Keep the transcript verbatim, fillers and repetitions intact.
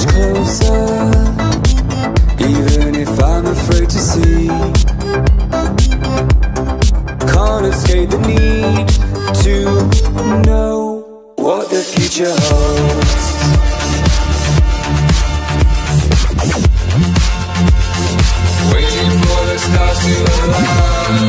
much closer, even if I'm afraid to see. Can't escape the need to know what the future holds.